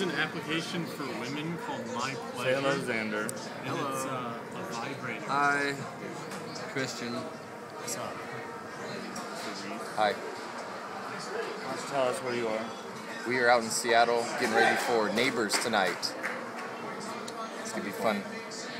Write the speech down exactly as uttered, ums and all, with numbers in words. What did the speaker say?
use an application for women called My Say Pleasure. hello, Xander. And it's uh, a vibrator. Hi, Christian. What's up? Hi. Why don't you tell us where you are? We are out in Seattle getting ready for Neighbours tonight. It's gonna be fun.